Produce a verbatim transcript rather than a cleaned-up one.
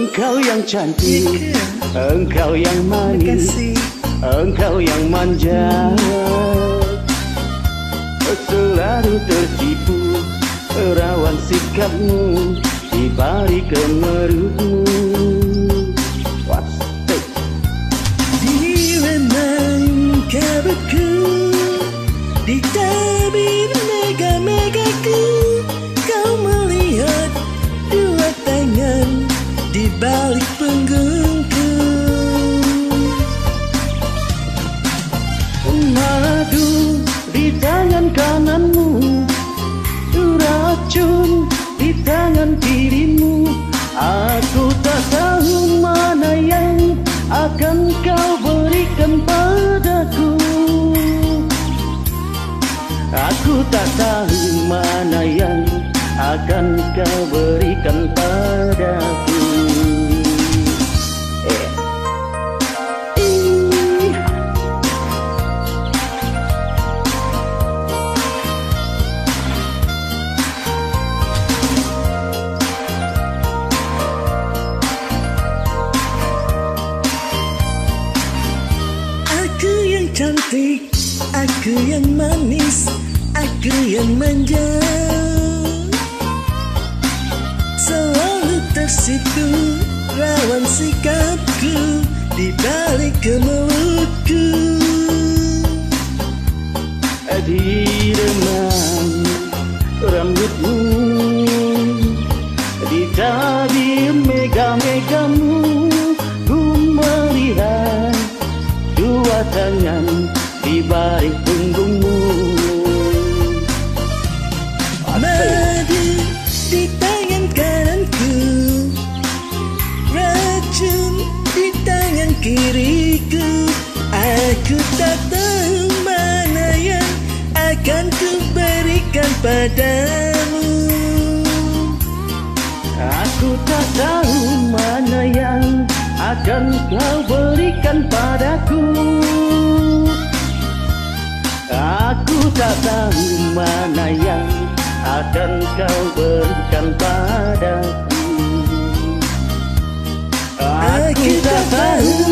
Engkau yang cantik, engkau yang manis, engkau yang manja. Selalu tertipu rawan sikapmu di balik kemerutmu. Di remang kabarku, di tabir mega-megaku, kau melihat dua tangan di balik punggungku. Madu di tangan kananmu, racun di tangan kirimu. Aku tak tahu mana yang akan kau berikan padaku. Aku tak tahu mana yang akan kau berikan padaku. Eh. Aku yang cantik, aku yang manis, aku yang manja. Selalu tersipu rawan sikapku di balik kemelutku. Di remang rambutmu, di tabir mega-megamu, ku melihat dua tangan di balik punggungmu. Madu di tangan kananku, racun di tangan kiriku. Aku tak tahu mana yang akan ku berikan padamu. Aku tak tahu mana yang akan kau berikan padaku. Aku tak tahu mana yang akan kau berikan padaku. Aku tak tahu